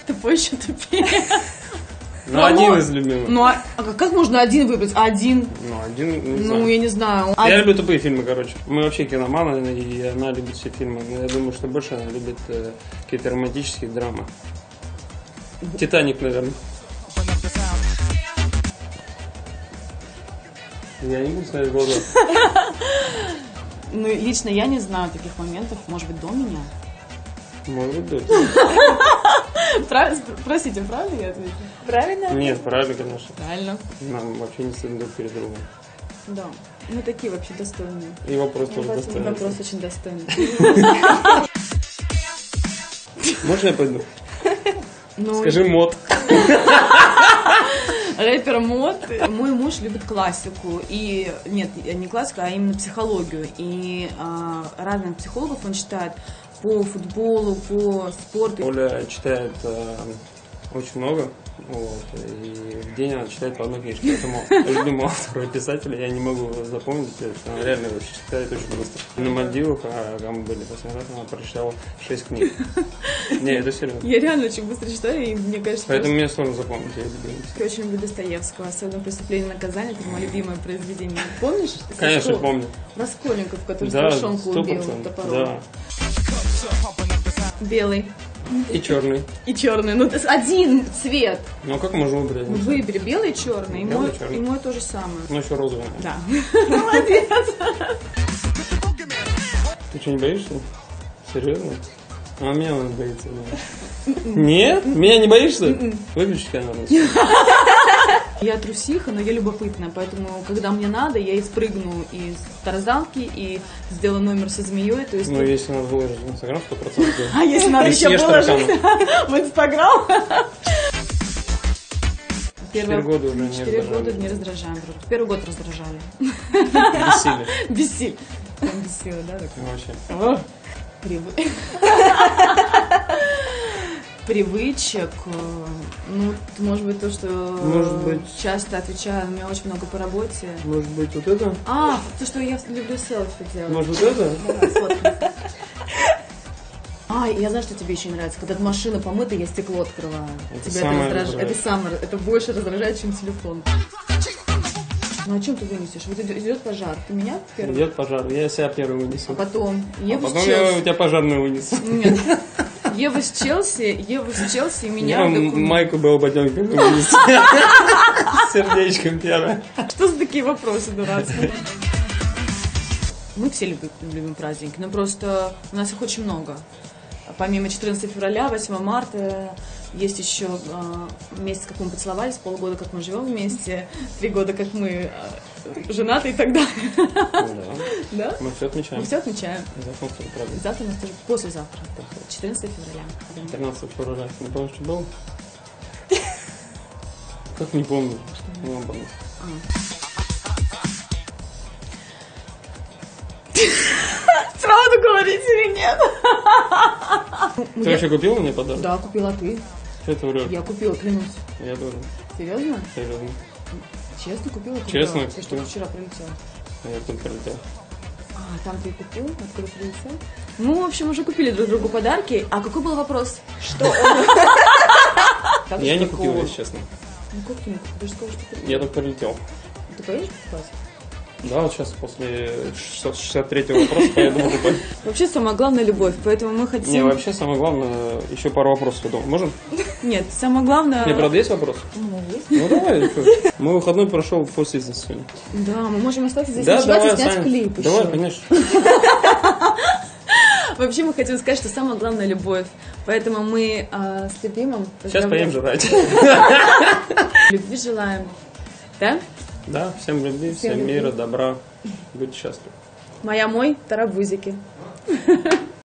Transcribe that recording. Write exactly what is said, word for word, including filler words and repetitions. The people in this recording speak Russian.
Тупой еще тупее. Ну, ну один из любимых. Ну, а, а как можно один выбрать? Один? Ну, один, не Ну, знаю. я не знаю. Я Один. люблю тупые фильмы, короче. Мы вообще киноманы, и она любит все фильмы. Но я думаю, что больше она любит э, какие-то романтические драмы. Титаник, наверное. Я не буду смотреть в глаза. Ну, лично я не знаю таких моментов. Может быть, до меня? Может быть, да. Правильно? Простите, правильно я ответила? Правильно? Нет, правильно, конечно. Правильно. Нам вообще не стыдно друг перед другом. Да. Мы такие вообще достойные. И вопрос тоже достойный. Вопрос очень достойный. Можно я пойду? Ну, Скажи мод. рэпер Мод. Мой муж любит классику. И нет, не классику, а именно психологию. И а, разных психологов он читает по футболу, по спорту. Оля читает э, очень много. Вот, и в день она читает по одной книжке. Поэтому любимого автора писателя я не могу запомнить. Она реально читает очень быстро. На Мальдивах, а там мы были последний раз, она прочитала шесть книг. Не, это серьезно. Я реально очень быстро читаю, и мне кажется, поэтому мне сложно запомнить. Я люблю. Я очень люблю Достоевского, особенно «Преступление и наказание», это мое любимое произведение. Помнишь? Конечно, Раскол... помню. Раскольников, который да, Страшонку убил топором. Да. Белый. И черный. И черный. Ну, один цвет. Ну, как можно выбрать? Ну, выбери белый и черный. И белый, мой, черный. и мой то же самое. Ну, еще розовый. Да. Молодец. Ты что, не боишься? Серьезно? А меня он боится. Нет? Меня не боишься? Выключи камеру. Я трусиха, но я любопытная, поэтому, когда мне надо, я и спрыгну из тарзанки и сделаю номер со змеей. То есть... Ну, если надо выложить в Инстаграм, сто процентов. А если надо еще выложить в Инстаграм? Четыре года уже не раздражаем. Четыре года не раздражаем. Первый год раздражали. Бессилие. Бессилие. Бессилие, да? Вообще. Привык. Привычек, ну, может быть, то, что может быть, часто отвечаю, у меня очень много по работе. Может быть, вот это? А, то, что я люблю селфи делать. Может, вот это? Да, сфоткать. А, я знаю, что тебе еще не нравится. Когда машина помыта, я стекло открываю. Это Тебя самое это раздражает. Это самое, это больше раздражает, чем телефон. Ну, о чем ты вынесешь? Вот идет пожар. Ты меня первый? Идет пожар. Я себя первый вынесу. А потом? Еву а потом с я Челси. у тебя пожарную вынесу. Нет. Ева с Челси, Ева с Челси и меня... Я майку был ботенком вынесу. С сердечком первое. Что за такие вопросы дурацкие? Мы все любим, любим праздники, но просто у нас их очень много. Помимо четырнадцатого февраля, восьмого марта, есть еще э, месяц, как мы поцеловались, полгода, как мы живем вместе, три года, как мы э, женаты и так далее. Да. Да? Мы все отмечаем. Мы все отмечаем. Завтра, правда. Завтра у нас тоже послезавтра, четырнадцатого февраля. тринадцатого февраля. Не помнишь, что было? Как не помню? Не помню. Правду говорить или нет? Ты вообще купила мне подарок? Да, купила ты. Что ты врешь? Я купила, клянусь. Я тоже. Серьезно? Серьезно. Честно купила? Честно. Ты что, вчера прилетел? Я тут прилетел. А, там ты купил? Откуда прилетел? Мы, в общем, уже купили друг другу подарки. А какой был вопрос? Что он... Я не купил, если честно. Ну как ты не купил? Ты же сказал, что ты... Я только прилетел. Ты поедешь покупать? Да, вот сейчас после шестьдесят третьего вопроса поеду покупать. Вообще самое главное любовь, поэтому мы хотим... Не, вообще самое главное, еще пару вопросов, я думаю. Можем? Нет, самое главное... Не, правда, есть вопрос? Ну, есть. Ну, давай. Мой выходной прошел после здесь сегодня. Да, мы можем остаться здесь да, ночевать давай, и снять Саня. клип еще. Давай, конечно. Вообще мы хотим сказать, что самое главное любовь. Поэтому мы э, с любимым... Сейчас поем жрать. Любви желаем. Да? Да, всем любви, всем, всем мира, добра. Будьте счастливы. Моя мой тарабузики.